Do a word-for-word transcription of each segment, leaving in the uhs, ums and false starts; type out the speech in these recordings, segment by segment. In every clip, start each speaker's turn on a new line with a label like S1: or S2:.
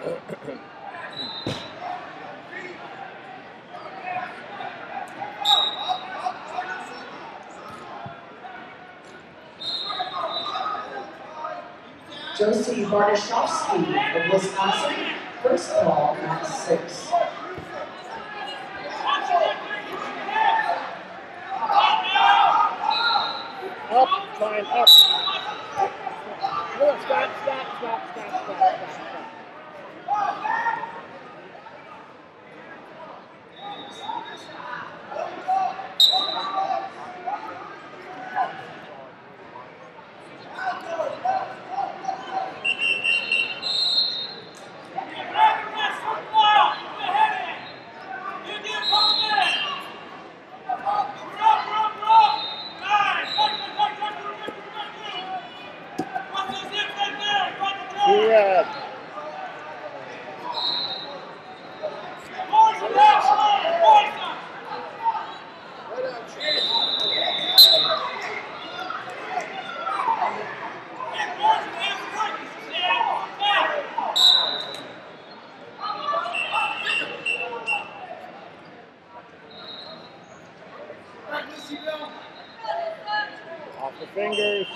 S1: Josie Bartashowski of Wisconsin, first ball at six.
S2: Up, fine, up. No, stop, stop, stop, stop, stop, stop, stop. Yeah. Off the fingers.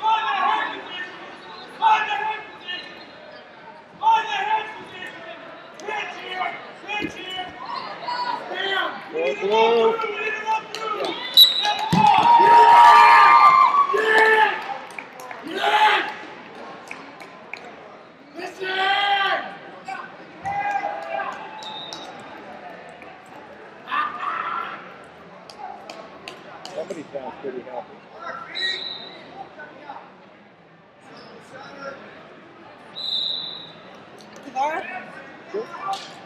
S2: Go blue. Somebody sounds pretty happy.
S3: Favara?
S2: Sure.